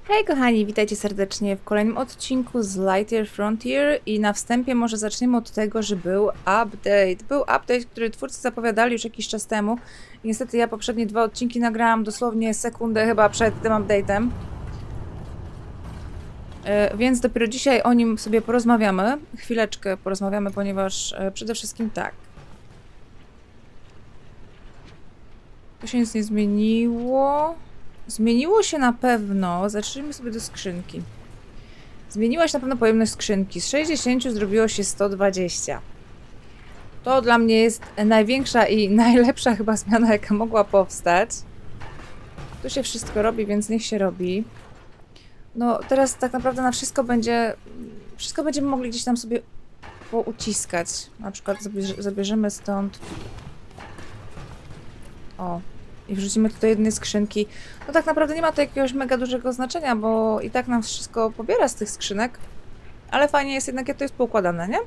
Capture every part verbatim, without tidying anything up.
Hej kochani, witajcie serdecznie w kolejnym odcinku z Lightyear Frontier i na wstępie może zaczniemy od tego, że był update. Był update, który twórcy zapowiadali już jakiś czas temu i niestety ja poprzednie dwa odcinki nagrałam dosłownie sekundę chyba przed tym update'em. Yy, więc dopiero dzisiaj o nim sobie porozmawiamy. Chwileczkę porozmawiamy, ponieważ yy, przede wszystkim tak. Tu się nic nie zmieniło. Zmieniło się na pewno, zacznijmy sobie do skrzynki. Zmieniła się na pewno pojemność skrzynki. Z sześćdziesięciu zrobiło się sto dwadzieścia. To dla mnie jest największa i najlepsza chyba zmiana, jaka mogła powstać. Tu się wszystko robi, więc niech się robi. No teraz tak naprawdę na wszystko będzie... Wszystko będziemy mogli gdzieś tam sobie pouciskać. Na przykład zabierz, zabierzemy stąd... O... I wrzucimy to do jednej skrzynki. No tak naprawdę nie ma to jakiegoś mega dużego znaczenia, bo i tak nam wszystko pobiera z tych skrzynek. Ale fajnie jest jednak, jak to jest poukładane, nie?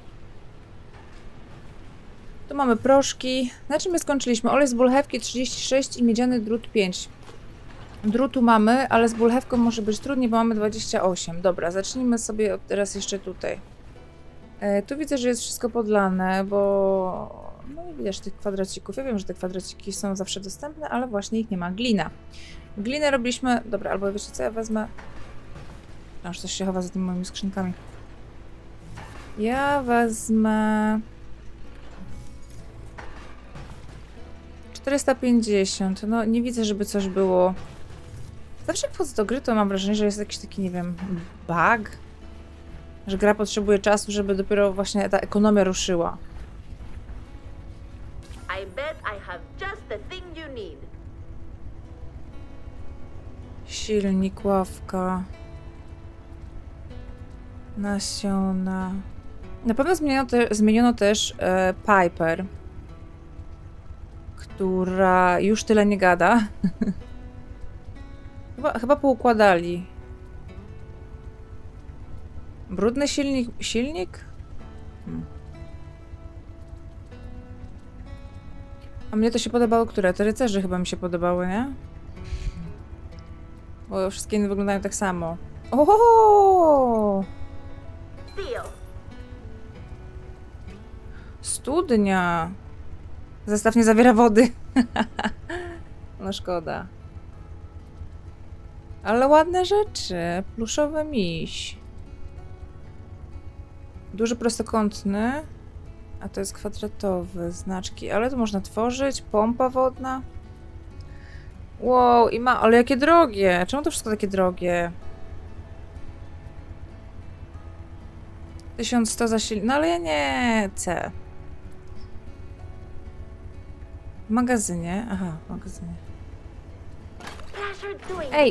Tu mamy proszki. Na czym my skończyliśmy? Olej z bulchewki trzydzieści sześć i miedziany drut pięć. Drutu mamy, ale z bulchewką może być trudniej, bo mamy dwadzieścia osiem. Dobra, zacznijmy sobie od teraz jeszcze tutaj. E, tu widzę, że jest wszystko podlane, bo... No i widać tych kwadracików. Ja wiem, że te kwadraciki są zawsze dostępne, ale właśnie ich nie ma. Glina. Glinę robiliśmy... Dobra, albo wiecie co, ja wezmę... Aż coś się chowa za tymi moimi skrzynkami. Ja wezmę... czterysta pięćdziesiąt. No nie widzę, żeby coś było... Zawsze jak wchodzę do gry, to mam wrażenie, że jest jakiś taki, nie wiem, bug. Że gra potrzebuje czasu, żeby dopiero właśnie ta ekonomia ruszyła. I bet I have just the thing you need. Silnik, ławka. Nasiona. Na pewno zmieniono, te, zmieniono też e, Piper, która już tyle nie gada. chyba, chyba poukładali. Brudny silnik. Silnik? Hmm. A mnie to się podobało, które? Te rycerze chyba mi się podobały, nie? Bo wszystkie inne wyglądają tak samo. O! Studnia! Zestaw nie zawiera wody. No szkoda. Ale ładne rzeczy. Pluszowy miś. Duży prostokątny. A to jest kwadratowy, znaczki, ale to można tworzyć, pompa wodna. Wow, i ma, ale jakie drogie! Czemu to wszystko takie drogie? tysiąc sto za silnik, no ale ja nie chcę. W magazynie, aha, w magazynie. Ej!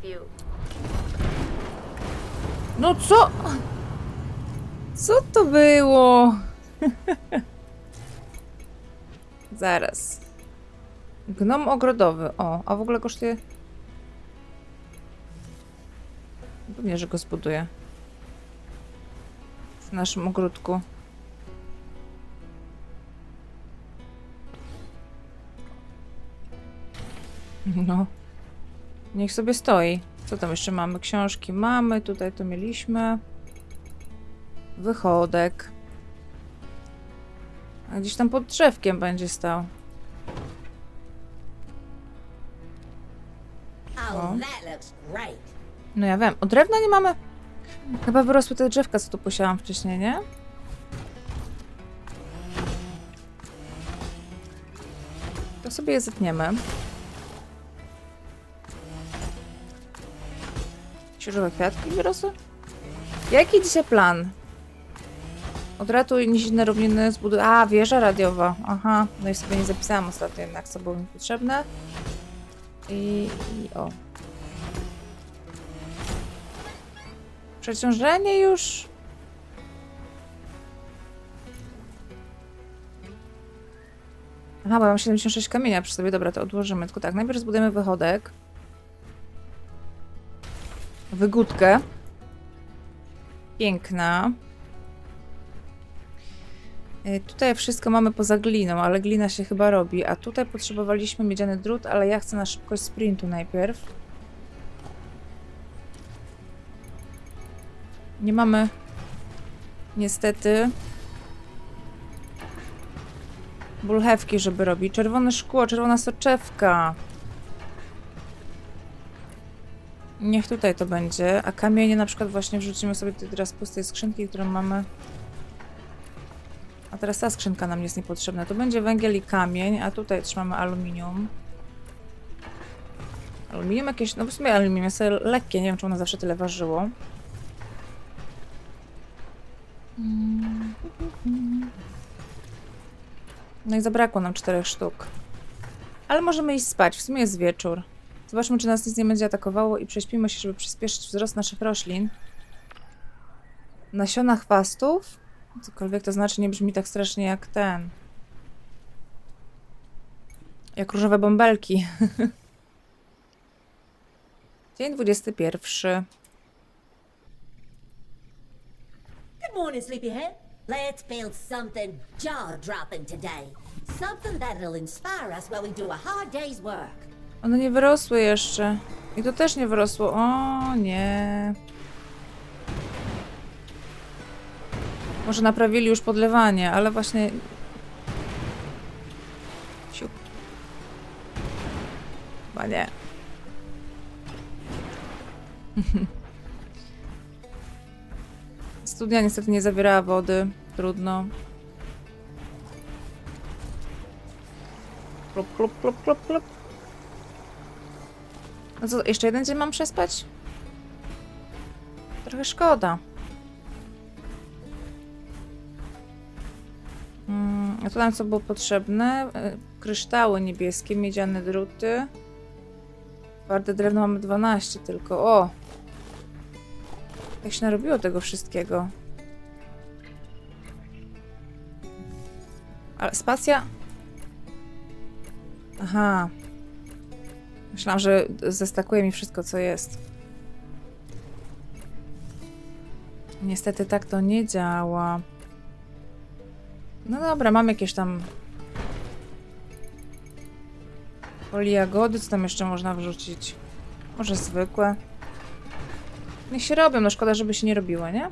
No co? Co to było? Zaraz. Gnom ogrodowy. O, a w ogóle kosztuje... Pewnie, że go zbuduję. W naszym ogródku. No. Niech sobie stoi. Co tam jeszcze mamy? Książki mamy. Tutaj to mieliśmy. Wychodek. A gdzieś tam pod drzewkiem będzie stał. O. No ja wiem. Od drewna nie mamy? Chyba wyrosły te drzewka, co tu posiałam wcześniej, nie? To sobie je zetniemy. Krzyżowe kwiatki wyrosły? Jaki dzisiaj plan? Odratuj nizinne równiny, zbuduj... A, wieża radiowa. Aha, no i sobie nie zapisałam ostatnio jednak, co było mi potrzebne. I... i o. Przeciążenie już... Aha, bo mam siedemdziesiąt sześć kamienia przy sobie. Dobra, to odłożymy. Tylko tak, najpierw zbudujemy wychodek. Wygódkę. Piękna. Tutaj wszystko mamy poza gliną, ale glina się chyba robi. A tutaj potrzebowaliśmy miedziany drut, ale ja chcę na szybkość sprintu najpierw. Nie mamy niestety bulchewki, żeby robić. Czerwone szkło, czerwona soczewka. Niech tutaj to będzie. A kamienie na przykład właśnie wrzucimy sobie tutaj teraz pustej skrzynki, którą mamy. A teraz ta skrzynka nam jest niepotrzebna. To będzie węgiel i kamień, a tutaj trzymamy aluminium. Aluminium jakieś... No w sumie aluminium jest lekkie, nie wiem czy ono zawsze tyle ważyło. No i zabrakło nam czterech sztuk. Ale możemy iść spać, w sumie jest wieczór. Zobaczmy, czy nas nic nie będzie atakowało i prześpimy się, żeby przyspieszyć wzrost naszych roślin. Nasiona chwastów? Cokolwiek to znaczy, nie brzmi tak strasznie jak ten. Jak różowe bąbelki. Dzień dwudziesty pierwszy. Good morning, sleepyhead. Let's build something jaw-dropping today. Something that'll inspire us while we do a hard day's work. One nie wyrosły jeszcze. I to też nie wyrosło. O nie. Może naprawili już podlewanie, ale właśnie... Siup. Chyba nie. Studnia niestety nie zawierała wody. Trudno. Klop, klop, klop, klop, klop. No co, jeszcze jeden dzień mam przespać? Trochę szkoda. Mm, a tu nam co było potrzebne? Kryształy niebieskie, miedziane druty. Twarde drewno mamy dwanaście tylko. O! Jak się narobiło tego wszystkiego? Ale spacja? Aha. Myślałam, że zestakuje mi wszystko, co jest. Niestety tak to nie działa. No dobra, mam jakieś tam... Poli jagody, co tam jeszcze można wrzucić? Może zwykłe? Niech się robią, no szkoda, żeby się nie robiło, nie?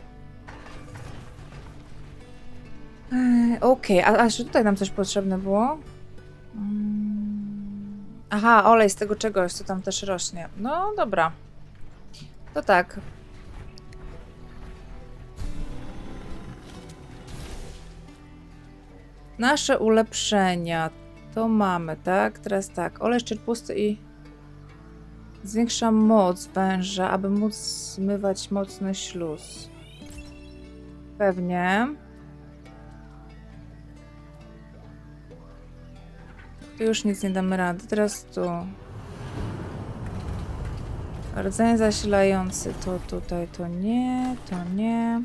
Eee, Okej, okay. a, a czy tutaj nam coś potrzebne było? Hmm. Aha, olej z tego czegoś, co tam też rośnie. No dobra. To tak. Nasze ulepszenia. To mamy, tak? Teraz tak. Olej szczerpusty i zwiększa moc węża, aby móc zmywać mocny śluz. Pewnie. Tu już nic nie damy rady. Teraz tu. Rdzeń zasilający. To tutaj, to nie, to nie.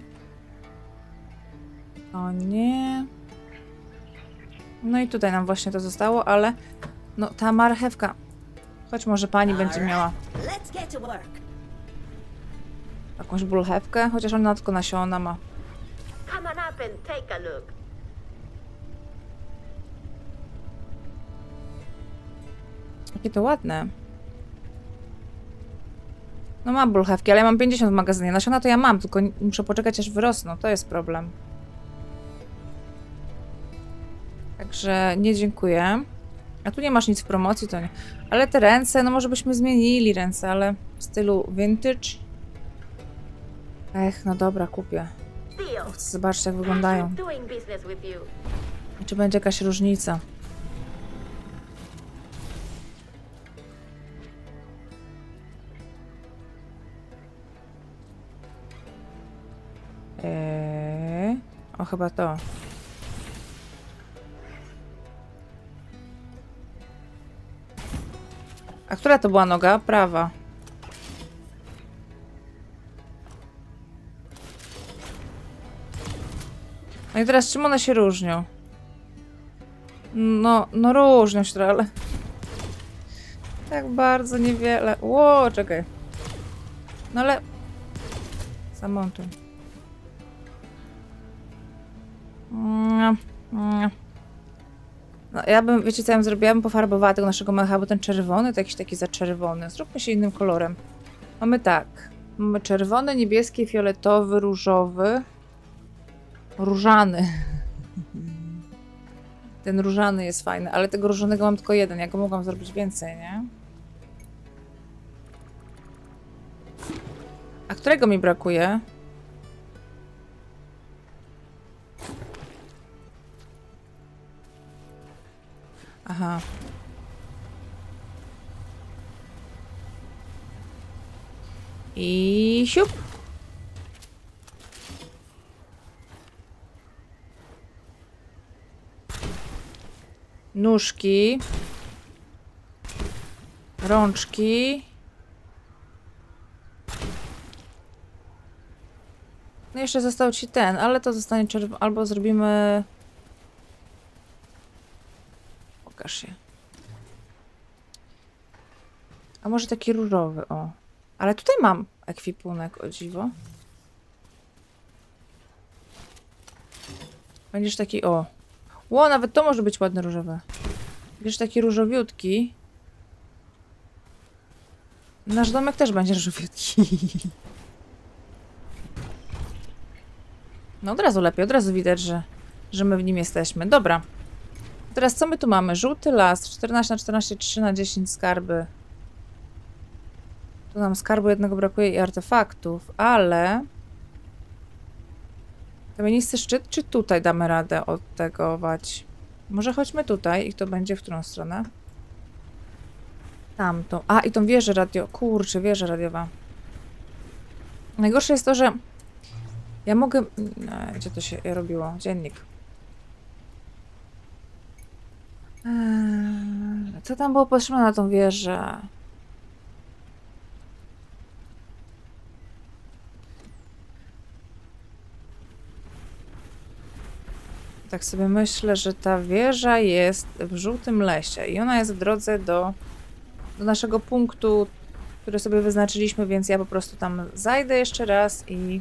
To nie. No i tutaj nam właśnie to zostało, ale no ta marchewka. Choć może pani będzie miała jakąś bulchewkę, chociaż ona tylko nasiona ma. Come on up and take a look. Jakie to ładne. No mam bulchewki, ale ja mam pięćdziesiąt w magazynie. Nasiona to ja mam, tylko muszę poczekać aż wyrosną. To jest problem. Także nie dziękuję. A tu nie masz nic w promocji, to nie. Ale te ręce, no może byśmy zmienili ręce, ale w stylu vintage. Ech, no dobra, kupię. Chcę zobaczyć, jak wyglądają. I czy będzie jakaś różnica. Eee, o, chyba to. A która to była noga? Prawa. No i teraz czym one się różnią? No, no różnią się trochę, ale... Tak bardzo niewiele. Ło, czekaj. No ale... Zamontuj. No, ja bym, wiecie co ja bym zrobiła? Ja bym pofarbowała tego naszego mecha, bo ten czerwony to jakiś taki za czerwony. Zróbmy się innym kolorem. Mamy tak. Mamy czerwony, niebieski, fioletowy, różowy. Różany. Ten różany jest fajny, ale tego różanego mam tylko jeden. Ja go mogłam zrobić więcej, nie? A którego mi brakuje? Aha. I siup. Nóżki. Rączki. No jeszcze został ci ten, ale to zostanie czerwony. Albo zrobimy... Pokaż się. A może taki różowy, o. Ale tutaj mam ekwipunek, o dziwo. Będziesz taki, o. Ło, nawet to może być ładny różowy. Będziesz taki różowiutki. Nasz domek też będzie różowiutki. No od razu lepiej, od razu widać, że, że my w nim jesteśmy. Dobra. Teraz co my tu mamy? Żółty las, czternaście na czternaście, trzy na dziesięć skarby. Tu nam skarbu jednego brakuje i artefaktów, ale... Kamienisty szczyt, czy tutaj damy radę odtegować? Może chodźmy tutaj i to będzie w którą stronę? Tamtą. A, i tą wieżę radio... Kurczę, wieża radiowa. Najgorsze jest to, że... Ja mogę... No, gdzie to się robiło? Dziennik. Eee, co tam było potrzebne na tą wieżę? Tak sobie myślę, że ta wieża jest w żółtym lesie i ona jest w drodze do, do naszego punktu, który sobie wyznaczyliśmy, więc ja po prostu tam zajdę jeszcze raz i...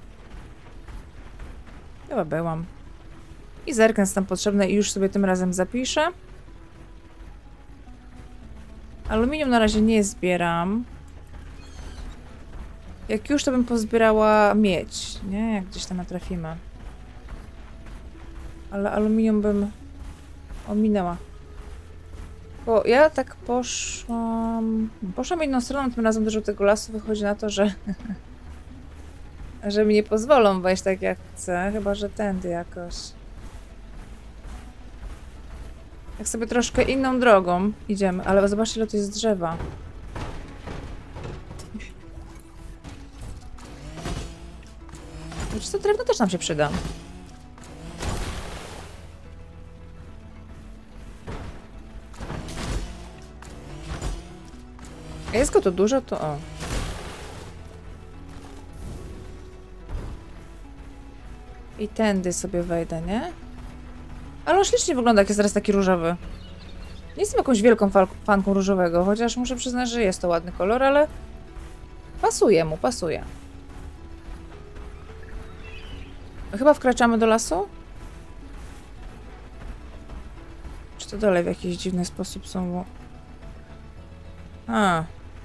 Chyba byłam. I zerknę, co tam potrzebne i już sobie tym razem zapiszę. Aluminium na razie nie zbieram. Jak już, to bym pozbierała miedź, nie? Jak gdzieś tam natrafimy. Ale aluminium bym ominęła. Bo ja tak poszłam... Poszłam inną stroną, tym razem do żółtego lasu. Wychodzi na to, że... że mi nie pozwolą wejść tak jak chcę. Chyba, że tędy jakoś. Jak sobie troszkę inną drogą idziemy. Ale zobaczcie, ile to jest drzewa. Wiecie co, drewno też nam się przyda. A jest go tu dużo, to o. I tędy sobie wejdę, nie? Ale on ślicznie wygląda, jak jest teraz taki różowy. Nie jestem jakąś wielką fanką różowego, chociaż muszę przyznać, że jest to ładny kolor, ale pasuje mu, pasuje. Chyba wkraczamy do lasu? Czy to dalej w jakiś dziwny sposób są... A.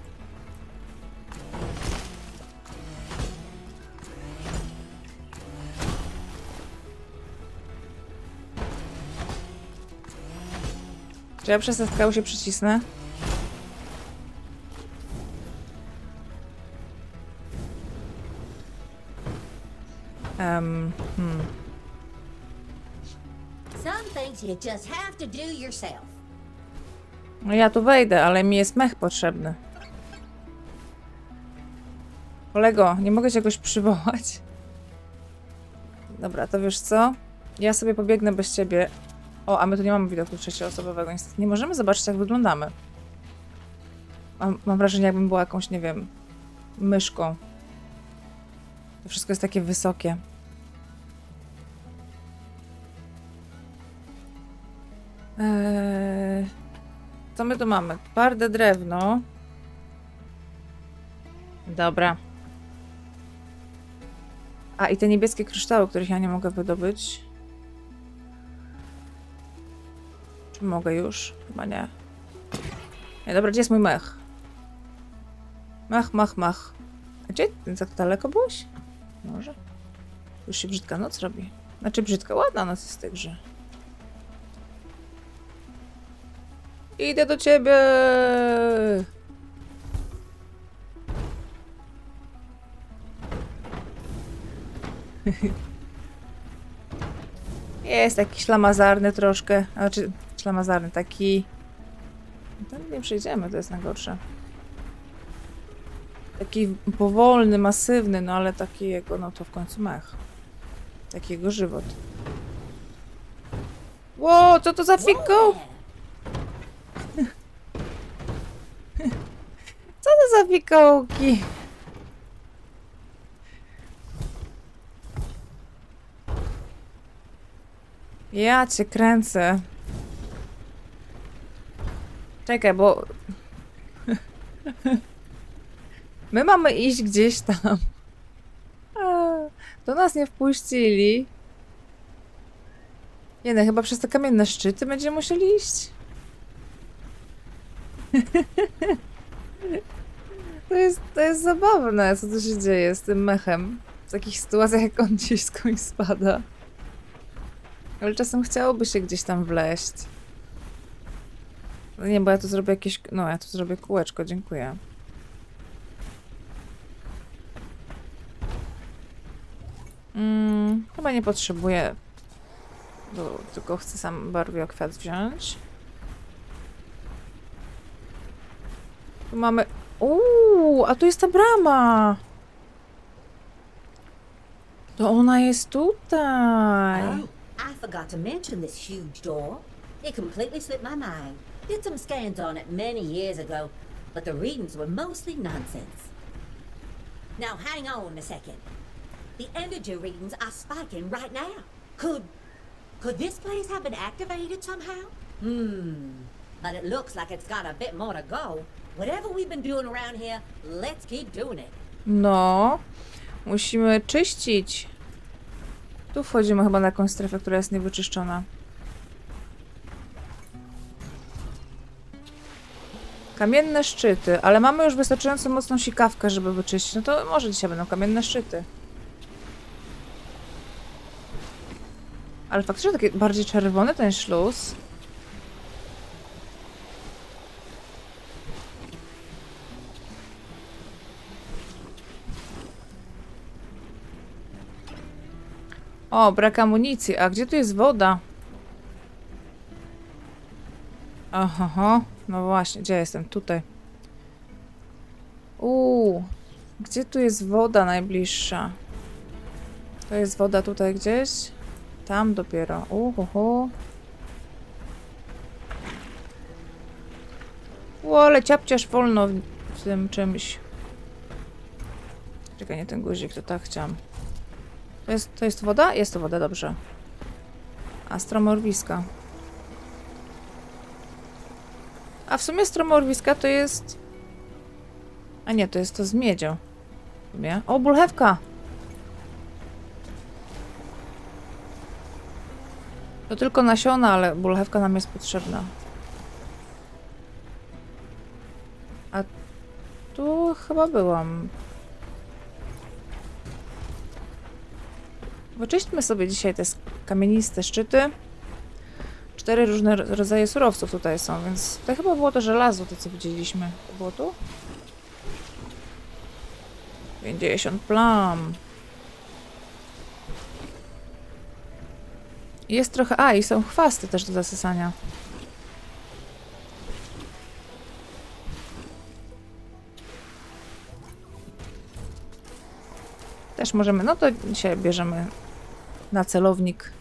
Czy ja przez te skały się przycisnę? Um, hmm. Some things you just have to do yourself. No ja tu wejdę, ale mi jest mech potrzebny. Kolego, nie mogę cię jakoś przywołać? Dobra, to wiesz co? Ja sobie pobiegnę bez ciebie. O, a my tu nie mamy widoku trzecioosobowego. Niestety nie możemy zobaczyć, jak wyglądamy. Mam, mam wrażenie, jakbym była jakąś, nie wiem, myszką. To wszystko jest takie wysokie. Eee, co my tu mamy? Twarde drewno. Dobra. A, i te niebieskie kryształy, których ja nie mogę wydobyć. Czy mogę już? Chyba nie. Nie, dobra, gdzie jest mój mech? Mach, mach, mach. A gdzie? Tak daleko byłeś? Może? Już się brzydka noc robi. Znaczy brzydka, ładna noc jest w tej grze. Idę do ciebie! Jest taki ślamazarny troszkę. Znaczy, ślamazarny, taki... Tam nie przejdziemy, to jest najgorsze. Taki powolny, masywny, no ale taki jego, no to w końcu mech. Taki jego żywot. Ło, co to za fikoł? Co to za fikołki? Ja cię kręcę. Czekaj, bo... My mamy iść gdzieś tam. Do nas nie wpuścili. Nie no, chyba przez te kamienne szczyty będziemy musieli iść. To jest, to jest zabawne, co tu się dzieje z tym mechem. W takich sytuacjach, jak on gdzieś skądś spada. Ale czasem chciałoby się gdzieś tam wleść. No nie, bo ja tu zrobię jakieś... No, ja tu zrobię kółeczko, dziękuję. Mm, chyba nie potrzebuję. Bo tylko chcę sam barwiokwiat wziąć. Tu mamy... Uuu, a tu jest ta brama! To ona jest tutaj! Oh, I forgot to mention this huge door. It completely slipped my mind. Did some scans on it many years ago, but the readings were mostly nonsense. Now hang on a second. The energy readings are spiking right now. Could... could this place have been activated somehow? Hmm... But it looks like it's got a bit more to go. Whatever we've been doing around here, let's keep doing it. No... Musimy czyścić. Tu wchodzimy chyba na jakąś strefę, która jest niewyczyszczona. Kamienne szczyty, ale mamy już wystarczająco mocną sikawkę, żeby wyczyścić. No to może dzisiaj będą kamienne szczyty. Ale faktycznie taki bardziej czerwony ten śluz. O, brak amunicji. A gdzie tu jest woda? Oho, no właśnie, gdzie ja jestem? Tutaj. Uuu, gdzie tu jest woda najbliższa? To jest woda tutaj gdzieś? Tam dopiero. Uhu. Ło, ale ciapciasz wolno w, w tym czymś. Czekaj, nie ten guzik, to tak chciałam. To jest, to jest woda? Jest to woda, dobrze. A stromorwiska. A w sumie stromorwiska to jest... A nie, to jest to z miedzią. W sumie. O, bulchewka! To tylko nasiona, ale bulchewka nam jest potrzebna. A tu chyba byłam. Wyczyśćmy sobie dzisiaj te kamieniste szczyty. Cztery różne rodzaje surowców tutaj są, więc to chyba było to żelazo, to co widzieliśmy. To było tu? pięćdziesiąt plam. Jest trochę... A, i są chwasty też do zasysania. Też możemy... No to dzisiaj bierzemy na celownik.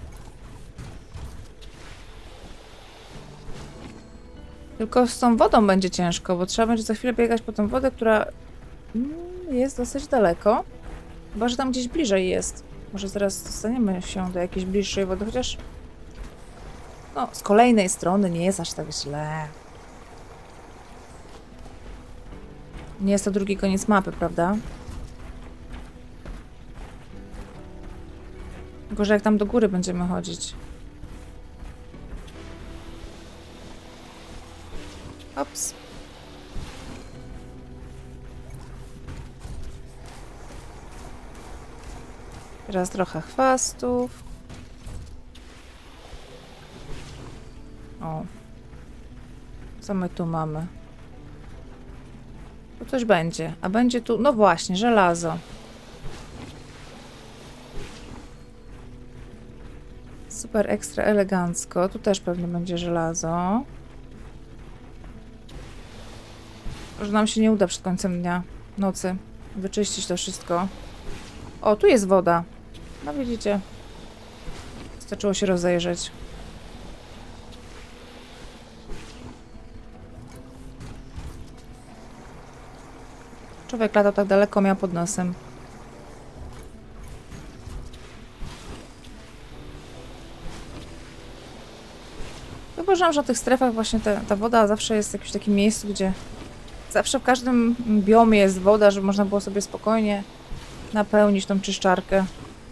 Tylko z tą wodą będzie ciężko, bo trzeba będzie za chwilę biegać po tą wodę, która jest dosyć daleko. Chyba, że tam gdzieś bliżej jest. Może zaraz dostaniemy się do jakiejś bliższej wody, chociaż... No, z kolejnej strony nie jest aż tak źle. Nie jest to drugi koniec mapy, prawda? Tylko, że jak tam do góry będziemy chodzić. Ops. Teraz trochę chwastów. O. Co my tu mamy? Tu coś będzie. A będzie tu... No właśnie, żelazo. Super ekstra elegancko. Tu też pewnie będzie żelazo. Że nam się nie uda przed końcem dnia, nocy, wyczyścić to wszystko. O, tu jest woda. No widzicie. Wystarczyło się rozejrzeć. Człowiek latał tak daleko, miał pod nosem. Uważam, że na tych strefach właśnie te, ta woda zawsze jest w jakimś takim miejscu, gdzie zawsze w każdym biomie jest woda, żeby można było sobie spokojnie napełnić tą czyszczarkę.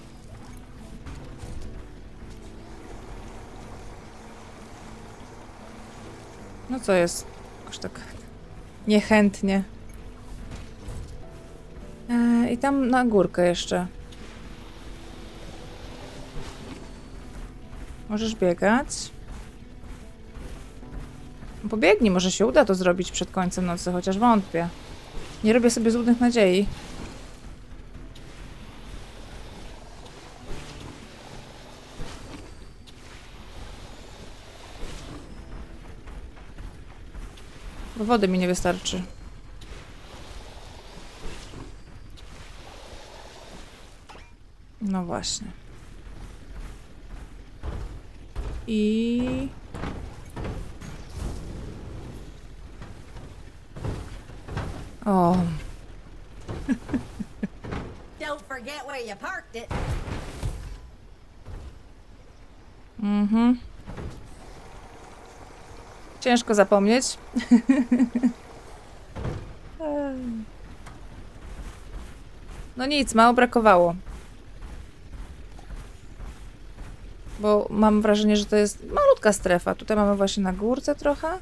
No co jest? Jakoś tak niechętnie. Eee, I tam na górkę jeszcze. Możesz biegać. Pobiegnij, może się uda to zrobić przed końcem nocy, chociaż wątpię. Nie robię sobie złudnych nadziei. Bo wody mi nie wystarczy. No właśnie. I... O. Don't forget where you parked it. Mhm. Ciężko zapomnieć. No nic, mało brakowało. Bo mam wrażenie, że to jest malutka strefa. Tutaj mamy właśnie na górce trochę.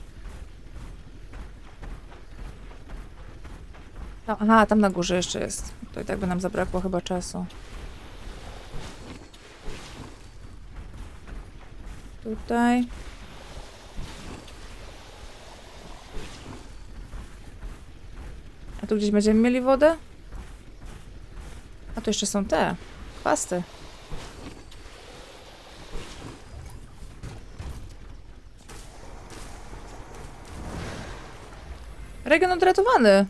Aha, tam na górze jeszcze jest. To i tak by nam zabrakło chyba czasu. Tutaj. A tu gdzieś będziemy mieli wodę? A tu jeszcze są te chwasty. Region odratowany.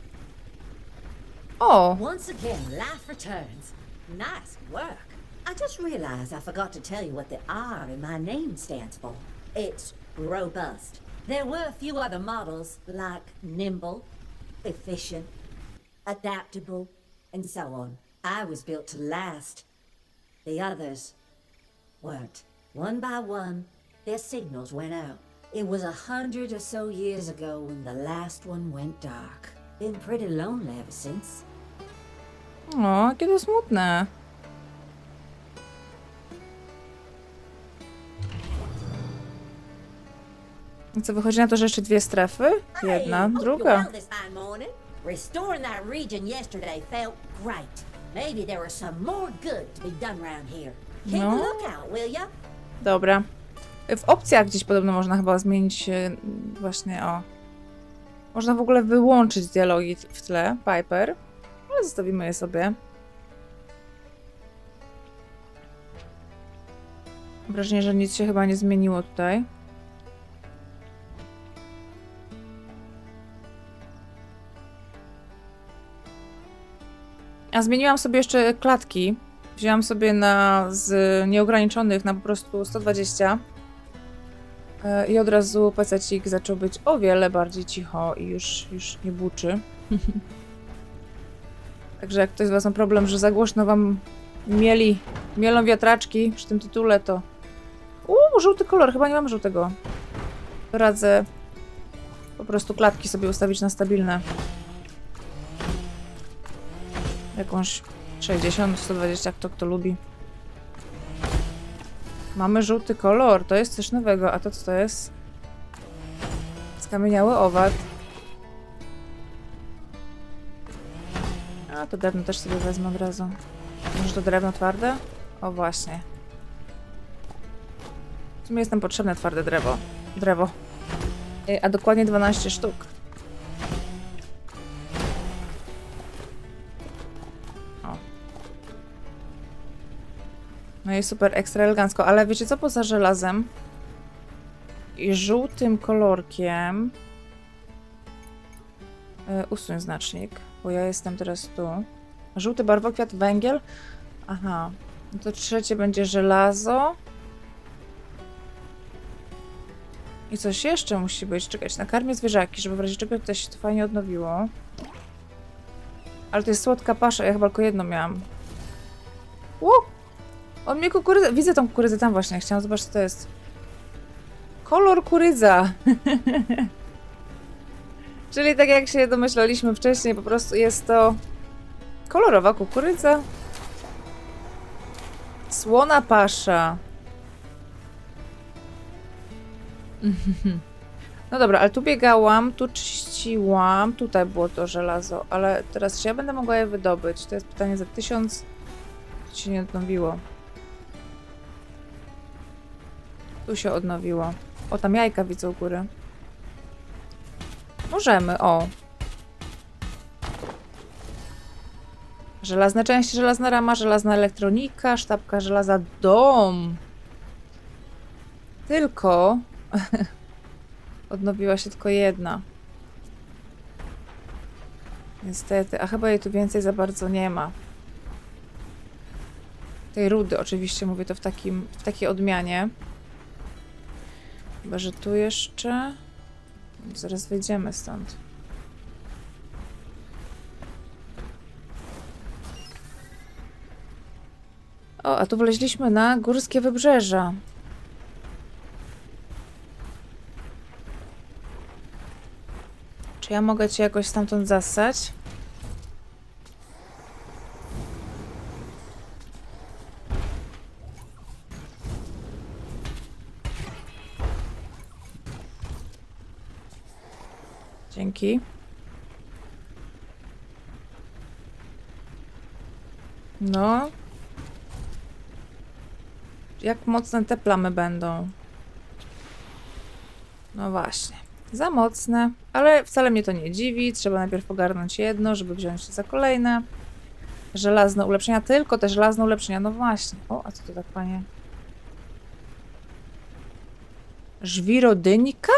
O! Once again, life returns. Nice work. I just realized I forgot to tell you what the R in my name stands for. It's robust. There were a few other models, like nimble, efficient, adaptable, and so on. I was built to last. The others weren't. One by one, their signals went out. It was a hundred or so years ago when the last one went dark. Been pretty lonely ever since. O, jakie to smutne. I co, wychodzi na to, że jeszcze dwie strefy? Jedna, druga. Restoring that region yesterday felt great. Maybe there was some more good to be done around here. Keep a lookout, will ya? Dobra. W opcjach gdzieś podobno można chyba zmienić właśnie o... Można w ogóle wyłączyć dialogi w tle, Piper. Ale zostawimy je sobie. Mam wrażenie, że nic się chyba nie zmieniło tutaj. A zmieniłam sobie jeszcze klatki. Wzięłam sobie na z nieograniczonych na po prostu sto dwadzieścia. I od razu pececik zaczął być o wiele bardziej cicho i już, już nie buczy. Także jak ktoś z was ma problem, że za głośno wam mieli, mielą wiatraczki przy tym tytule, to... Uuu, żółty kolor, chyba nie mam żółtego. Radzę po prostu klatki sobie ustawić na stabilne. Jakąś sześćdziesiąt, sto dwadzieścia, kto kto lubi. Mamy żółty kolor, to jest coś nowego. A to co to jest? Skamieniały owad. A to drewno też sobie wezmę od razu. Może to drewno twarde? O właśnie. W sumie jest nam potrzebne twarde drewo. Drewo. A dokładnie dwanaście sztuk. O. No i super, ekstra elegancko. Ale wiecie co, poza żelazem i żółtym kolorkiem... Yy, usuń znacznik, bo ja jestem teraz tu. Żółty barwokwiat, węgiel. Aha. No to trzecie będzie żelazo. I coś jeszcze musi być. Czekać, nakarmię zwierzaki, żeby w razie czego to się to fajnie odnowiło. Ale to jest słodka pasza, ja chyba tylko jedno miałam. Ło! On mnie kukurydza... Widzę tą kukurydzę tam właśnie, chciałam zobaczyć co to jest. Kolor kurydza. Czyli tak jak się domyślaliśmy wcześniej, po prostu jest to kolorowa kukurydza. Słona pasza. No dobra, ale tu biegałam, tu czyściłam, tutaj było to żelazo, ale teraz czy ja będę mogła je wydobyć? To jest pytanie za tysiąc. To się nie odnowiło. Tu się odnowiło. O, tam jajka widzę u góry. Możemy, o. Żelazne części, żelazna rama, żelazna elektronika, sztabka żelaza, dom. Tylko... Odnowiła się tylko jedna. Niestety, a chyba jej tu więcej za bardzo nie ma. Tej rudy oczywiście, mówię to w, takim, w takiej odmianie. Chyba, że tu jeszcze... Zaraz wyjdziemy stąd. O, a tu wleźliśmy na górskie wybrzeża. Czy ja mogę cię jakoś stamtąd zassać? Dzięki. No. Jak mocne te plamy będą? No właśnie. Za mocne, ale wcale mnie to nie dziwi. Trzeba najpierw ogarnąć jedno, żeby wziąć się za kolejne. Żelazne ulepszenia, tylko te żelazne ulepszenia. No właśnie. O, a co to tak, panie? Żwirodyńka?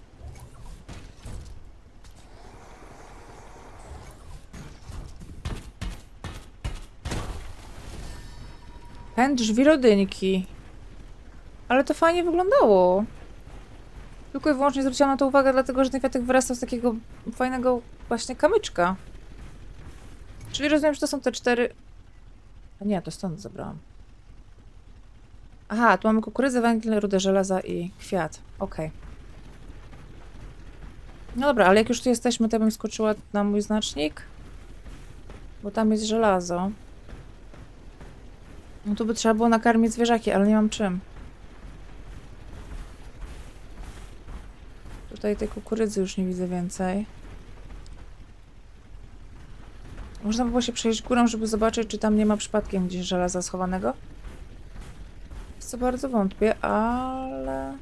Pęd żwirodyńki. Ale to fajnie wyglądało. Tylko i wyłącznie zwróciłam na to uwagę, dlatego że ten kwiatek wyrastał z takiego fajnego właśnie kamyczka. Czyli rozumiem, że to są te cztery... A nie, to stąd zabrałam. Aha, tu mamy kukurydzę, węgiel, rudę żelaza i kwiat. Okej. Okay. No dobra, ale jak już tu jesteśmy, to ja bym skoczyła na mój znacznik. Bo tam jest żelazo. No tu by trzeba było nakarmić zwierzaki, ale nie mam czym. Tutaj tej kukurydzy już nie widzę więcej. Można by było się przejść górą, żeby zobaczyć, czy tam nie ma przypadkiem gdzieś żelaza schowanego. W co bardzo wątpię, ale...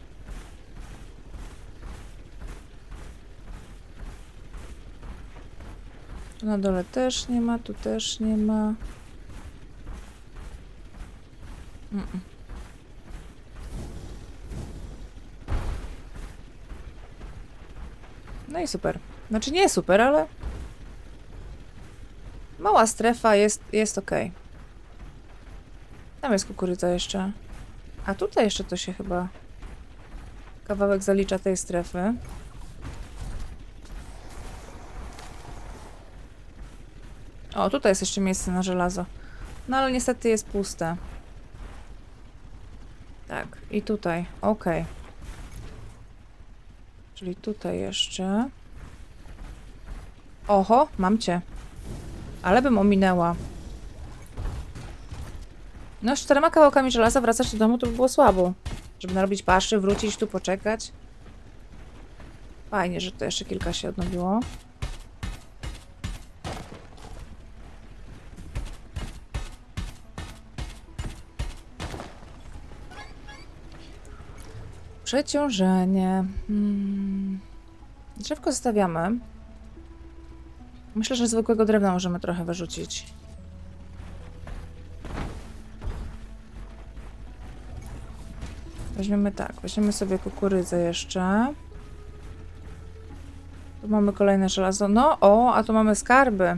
Tu na dole też nie ma, tu też nie ma. Mm -mm. No i super. Znaczy nie super, ale... Mała strefa, jest, jest ok. Tam jest kukurydza jeszcze. A tutaj jeszcze to się chyba... Kawałek zalicza tej strefy. O, tutaj jest jeszcze miejsce na żelazo. No ale niestety jest puste. Tak, i tutaj. Ok. Czyli tutaj jeszcze. Oho, mam cię. Ale bym ominęła. No, z czterema kawałkami żelaza wracać do domu to by było słabo. Żeby narobić paszy, wrócić tu, poczekać. Fajnie, że to jeszcze kilka się odnowiło. Przeciążenie. Hmm. Drzewko zostawiamy. Myślę, że zwykłego drewna możemy trochę wyrzucić. Weźmiemy tak, weźmiemy sobie kukurydzę jeszcze. Tu mamy kolejne żelazo. No, o, a tu mamy skarby.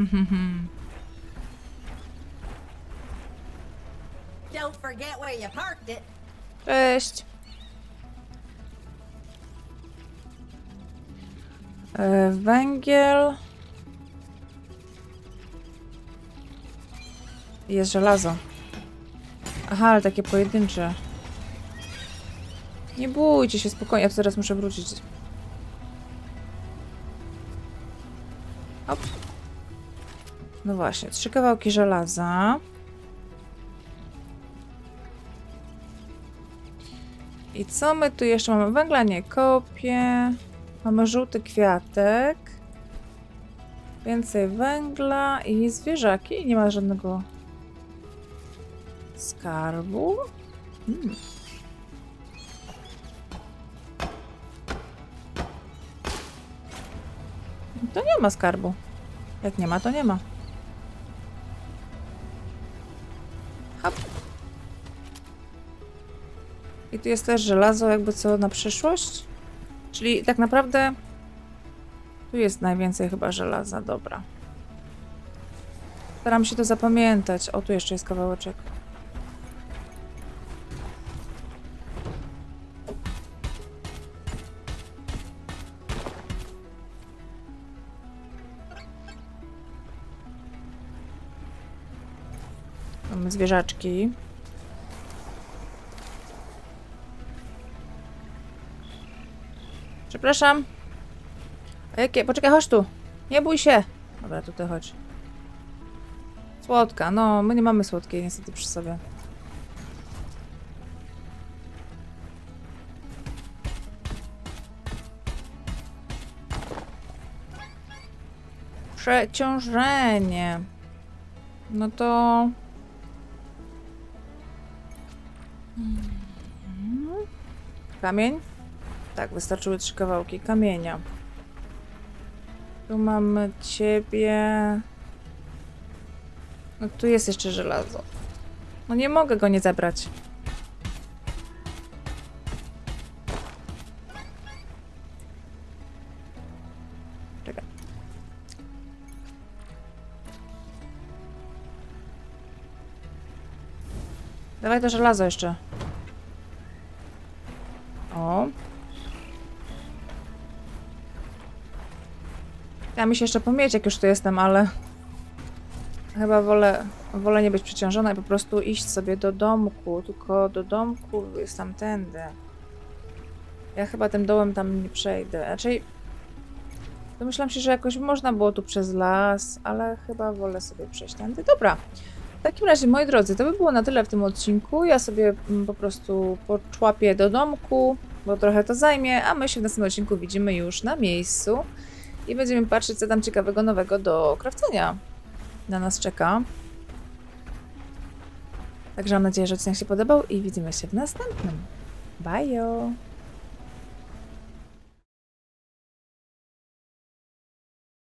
Don't forget where you parked it. Cześć. E, węgiel. Jest żelazo. Aha, ale takie pojedyncze. Nie bójcie się, spokojnie. Ja tu zaraz muszę wrócić. Hop. No właśnie, trzy kawałki żelaza. I co my tu jeszcze mamy? Węgla nie kopię. Mamy żółty kwiatek. Więcej węgla i zwierzaki. Nie ma żadnego skarbu. Hmm. To nie ma skarbu. Jak nie ma, to nie ma. Hop. I tu jest też żelazo, jakby co na przyszłość. Czyli tak naprawdę tu jest najwięcej chyba żelaza. Dobra. Staram się to zapamiętać. O, tu jeszcze jest kawałeczek. Mamy zwierzaczki. Przepraszam. A jakie? Poczekaj, chodź tu. Nie bój się. Dobra, tutaj chodź. Słodka. No, my nie mamy słodkiej niestety przy sobie. Przeciążenie. No to... Kamień? Tak, wystarczyły trzy kawałki kamienia. Tu mamy ciebie. No tu jest jeszcze żelazo. No nie mogę go nie zebrać. Czekaj. Dawaj to żelazo jeszcze. O. Ja mi się jeszcze pomyśleć, jak już tu jestem, ale chyba wolę, wolę nie być przeciążona i po prostu iść sobie do domku. Tylko do domku jest tamtędy. Ja chyba tym dołem tam nie przejdę. Raczej domyślam się, że jakoś można było tu przez las, ale chyba wolę sobie przejść tędy. Dobra. W takim razie, moi drodzy, to by było na tyle w tym odcinku. Ja sobie po prostu poczłapię do domku, bo trochę to zajmie, a my się w następnym odcinku widzimy już na miejscu i będziemy patrzeć, co tam ciekawego nowego do krawcenia na nas czeka. Także mam nadzieję, że odcinek się podobał i widzimy się w następnym. Bye!